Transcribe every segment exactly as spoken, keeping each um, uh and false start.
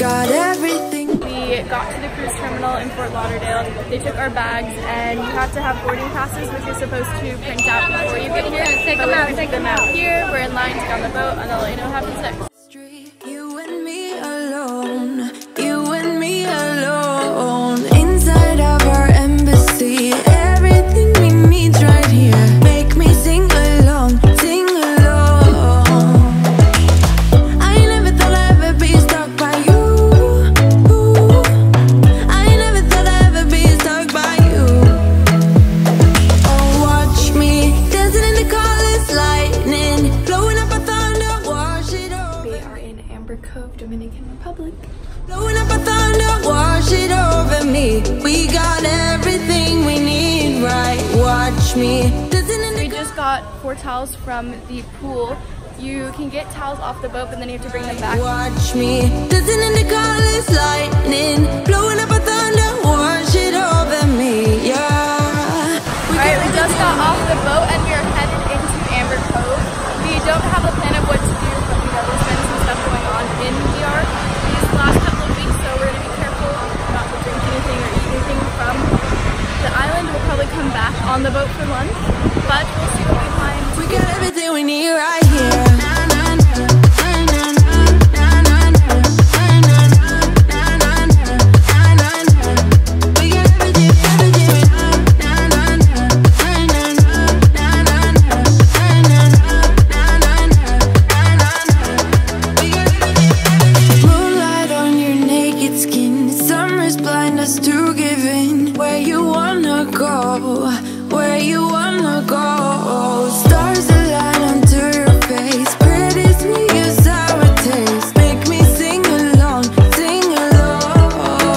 got everything. We got to the cruise terminal in Fort Lauderdale. They took our bags, and you have to have boarding passes, which you're supposed to print out before you get here. Take them out, take them out. Here, we're in line to get on the boat, and they'll let you know what happens next. You and me alone, you and me alone. Inside of our embassy, everything we need's right here. Make me sing along, sing along. I never thought I'd ever be stuck by you. I never thought I'd ever be stuck by you. Oh, watch me dancing in the colors, lightning blowing up a thunder, wash it over. We are in Amber Cove, Dominican Republic. Blowing up a thunder, wash it over me. We got everything we need, right? Watch me. We just got four towels from the pool. You can get towels off the boat, but then you have to bring them back. Watch me. Dancing in the colors, lightning. Blowing up a thunder, wash it over me, yeah. Alright, we just got off the boat and we are headed into Amber Cove. We don't have a plan of what to do, but we know there's been some stuff going on in D R these last couple of weeks, so we're going to be careful not to drink anything or eat anything from the island. We'll probably come back on the boat for lunch, but we'll see what we find. We got everything we need right here. Moonlight on your naked skin, summer's blind us to give in. Where you wanna go, where you wanna go. Stars align onto your face, pretty sweet your sour taste. Make me sing along, sing along.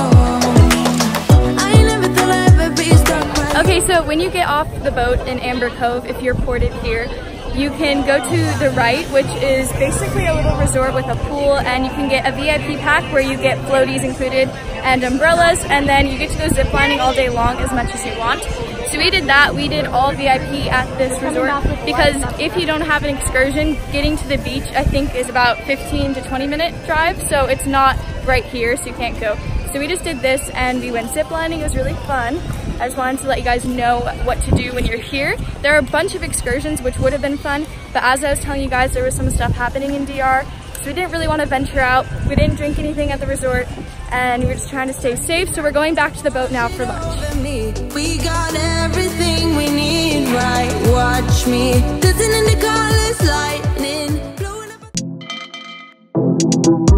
I never thought I'd ever be stuck by. Okay, so when you get off the boat in Amber Cove, if you're ported here, you can go to the right, which is basically a little resort with a pool, and you can get a V I P pack where you get floaties included and umbrellas, and then you get to go ziplining all day long as much as you want. So we did that. We did all V I P at this resort because if you don't have an excursion, getting to the beach I think is about fifteen to twenty minute drive, so it's not right here, so you can't go. So we just did this and we went ziplining. It was really fun. I just wanted to let you guys know what to do when you're here. There are a bunch of excursions which would have been fun, but as I was telling you guys, there was some stuff happening in D R, so we didn't really want to venture out. We didn't drink anything at the resort, and we were just trying to stay safe, so we're going back to the boat now for lunch. We got everything we need, right? Watch me. Dancing in the colors, lightning blowing up.